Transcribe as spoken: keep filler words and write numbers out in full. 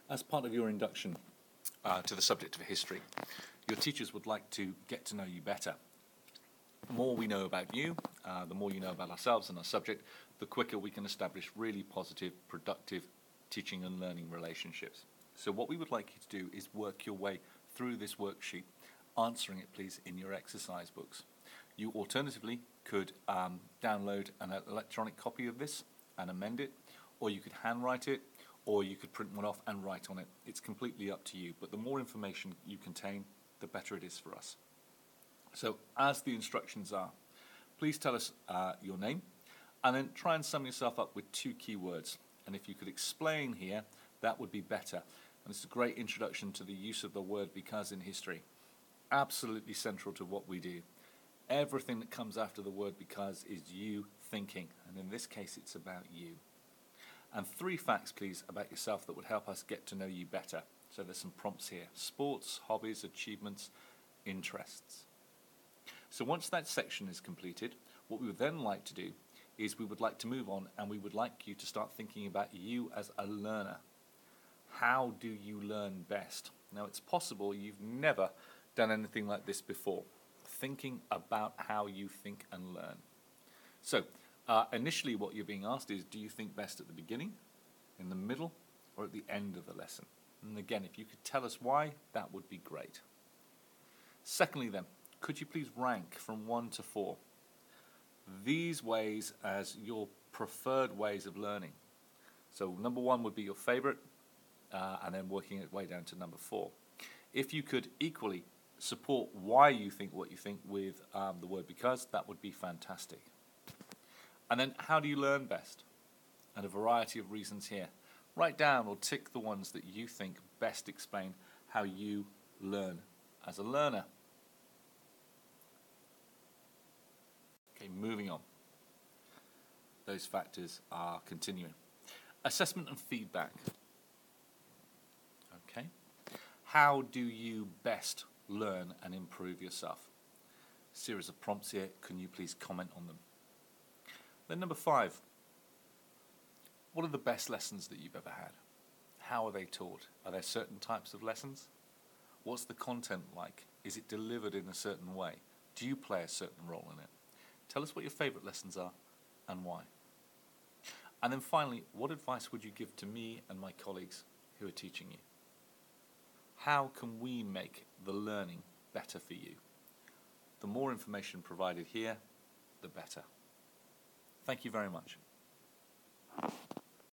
As part of your induction uh, to the subject of history, your teachers would like to get to know you better. The more we know about you, uh, the more you know about ourselves and our subject, the quicker we can establish really positive, productive teaching and learning relationships. So what we would like you to do is work your way through this worksheet, answering it please in your exercise books. You alternatively could um, download an electronic copy of this and amend it, or you could handwrite it, or you could print one off and write on it. It's completely up to you, but the more information you contain, the better it is for us. So as the instructions are, please tell us uh, your name, and then try and sum yourself up with two keywords. And if you could explain here, that would be better. And it's a great introduction to the use of the word because in history. Absolutely central to what we do. Everything that comes after the word because is you thinking, and in this case it's about you. And three facts please about yourself that would help us get to know you better. So there's some prompts here: sports, hobbies, achievements, interests. So once that section is completed, what we would then like to do is we would like to move on, and we would like you to start thinking about you as a learner. How do you learn best? Now it's possible you've never done anything like this before. Thinking about how you think and learn. So uh, initially what you're being asked is, do you think best at the beginning, in the middle, or at the end of the lesson? And again, if you could tell us why, that would be great. Secondly then, could you please rank from one to four these ways as your preferred ways of learning? So number one would be your favorite, uh, and then working it way down to number four. If you could equally support why you think what you think with um, the word because, that would be fantastic. And then how do you learn best? And a variety of reasons here. Write down or tick the ones that you think best explain how you learn as a learner. Okay, moving on. Those factors are continuing. Assessment and feedback. Okay. How do you best learn and improve yourself? Series of prompts here. Can you please comment on them? Then number five. What are the best lessons that you've ever had? How are they taught? Are there certain types of lessons? What's the content like? Is it delivered in a certain way? Do you play a certain role in it? Tell us what your favourite lessons are and why. And then finally, what advice would you give to me and my colleagues who are teaching you? How can we make the learning better for you? The more information provided here, the better. Thank you very much.